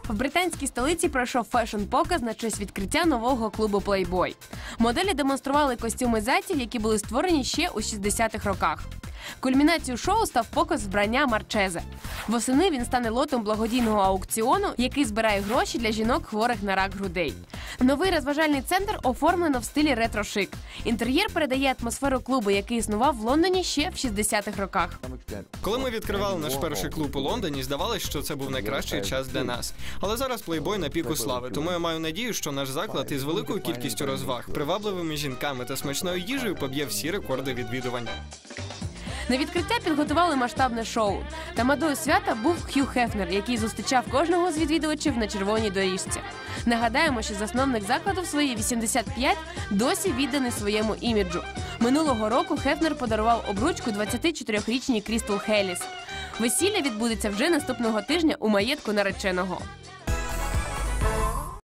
В британській столиці пройшов фешн-показ на честь відкриття нового клубу Playboy. Моделі демонстрували костюми зайців, які були створені ще у 60-х роках. Кульмінацією шоу став показ вбрання Марчезе. Восени він стане лотом благодійного аукціону, який збирає гроші для жінок, хворих на рак грудей. Новий розважальний центр оформлено в стилі ретро-шик. Інтер'єр передає атмосферу клубу, який існував в Лондоні ще в 60-х роках. Коли ми відкривали наш перший клуб у Лондоні, здавалося, що це був найкращий час для нас. Але зараз Playboy на піку слави, тому я маю надію, що наш заклад із великою кількістю розваг, привабливими жінками та смачною їжею поб'є всі рекорди відвідування. На відкриття підготували масштабне шоу. Тамадою свята був Хью Хефнер, який зустрічав кожного з відвідувачів на червоній доріжці. Нагадаємо, що засновник закладу в свої 85 досі відданий своєму іміджу. Минулого року Хефнер подарував обручку 24-річній Крістал Хелліс. Весілля відбудеться вже наступного тижня у маєтку нареченого.